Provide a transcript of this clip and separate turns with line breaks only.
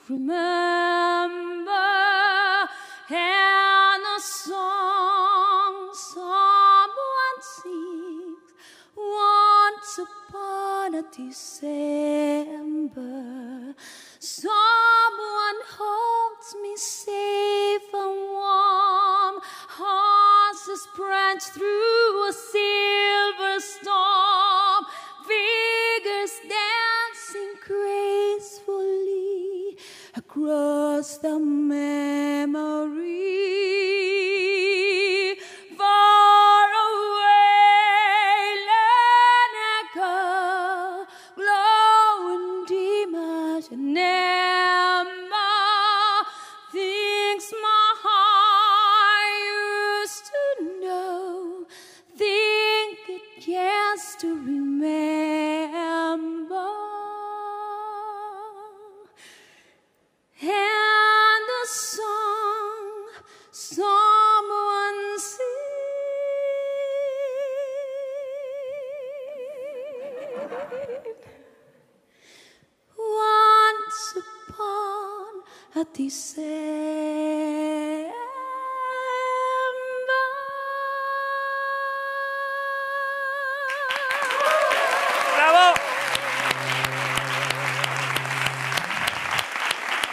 remember, and a song someone sings once upon a December. Someone holds me safe and warm. Horses prance through a silver storm. Figures dancing gracefully across the memory. Far away, let it go, glow and dim as an ember. Things my heart used to know, think it cares to remember. And a song someone sings once upon a December.